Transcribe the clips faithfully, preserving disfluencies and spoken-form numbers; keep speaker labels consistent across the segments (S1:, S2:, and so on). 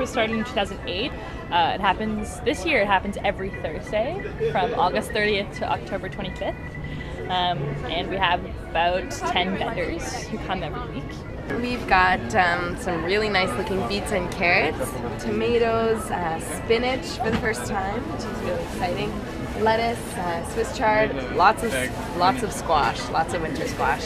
S1: was started in two thousand eight. Uh, it happens this year. It happens every Thursday from August thirtieth to October twenty-fifth. Um, and we have about ten vendors who come every week.
S2: We've got um, some really nice looking beets and carrots, tomatoes, uh, spinach for the first time, which is really exciting, lettuce, uh, Swiss chard, lots of lots of squash, lots of winter squash.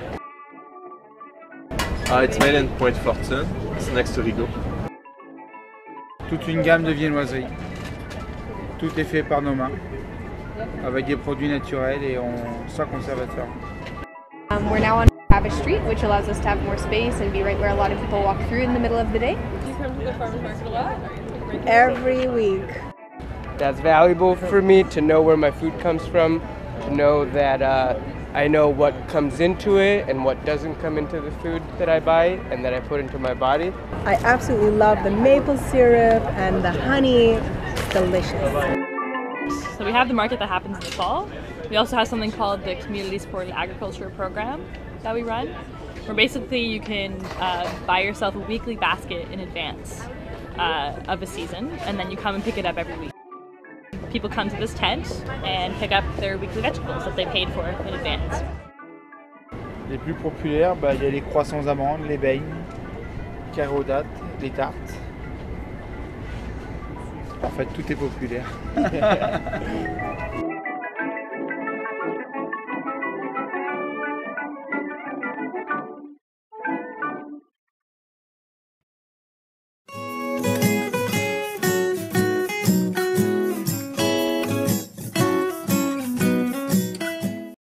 S3: Uh, it's made in Point Fortune, it's next to Rigaud.
S4: Toute une gamme de viennoiseries. Tout est fait par nos mains, avec des produits naturels et on, sans conservateur.
S5: Um, we're now on Abbott Street, which allows us to have more space and be right where a lot of people walk through in the middle of the day.
S1: Do you come to the farmers market a lot?
S6: Every week.
S7: That's valuable for me to know where my food comes from, to know that uh, I know what comes into it and what doesn't come into the food that I buy and that I put into my body.
S6: I absolutely love the maple syrup and the honey. It's delicious.
S1: So we have the market that happens in the fall. We also have something called the Community Supported Agriculture Program that we run, where basically you can uh, buy yourself a weekly basket in advance uh, of a season, and then you come and pick it up every week. People come to this tent and pick up their weekly vegetables that they paid for in advance.
S4: Les plus populaires, bah, il y a les croissants amandes, les beignes, carottes, les tartes. En fait, tout est populaire.